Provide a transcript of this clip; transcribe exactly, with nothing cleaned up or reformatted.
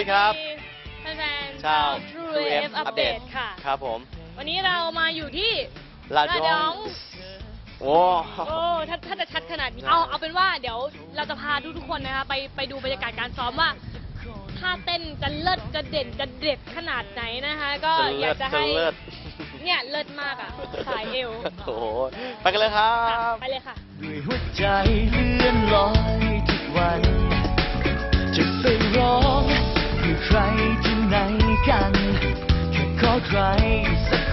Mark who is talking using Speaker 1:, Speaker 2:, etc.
Speaker 1: ครับ
Speaker 2: แฟนๆ
Speaker 1: ชาว
Speaker 2: True
Speaker 1: True
Speaker 2: เอ
Speaker 1: เอ
Speaker 2: ฟ
Speaker 1: ฟ
Speaker 2: อัปเดตค่ะ
Speaker 1: ครับผม
Speaker 2: วันนี้เรามาอยู่ที่
Speaker 1: ลา
Speaker 2: ลา
Speaker 1: ด
Speaker 2: ด
Speaker 1: ย
Speaker 2: ย
Speaker 1: อ
Speaker 2: อง ง
Speaker 1: โอ้
Speaker 2: โอ้ถ้าถ้าจะชัดขนาดนี้ เอาเอาเป็นว่าเดี๋ยวเราจะพาทุกทุกๆคนนะคะไปไปดูบรรยากาศการซ้อมว่าท่าเต้นจะเลิศจะเด่นจะเด็ดขนาดไหนนะคะ ก็อยากจะให้
Speaker 1: เลิศ
Speaker 2: เนี่ยเลิศมากอ่ะสายเอว
Speaker 1: โอ้โหไปกันเลยครั
Speaker 2: ค่ะ
Speaker 1: บ
Speaker 2: ไปเลยค่ะ
Speaker 3: ด้วยหัวใจเลื่อนลอยทุกวัน จะไปร้องให้ใครที่ไหนกัน แค่ขอใครสัก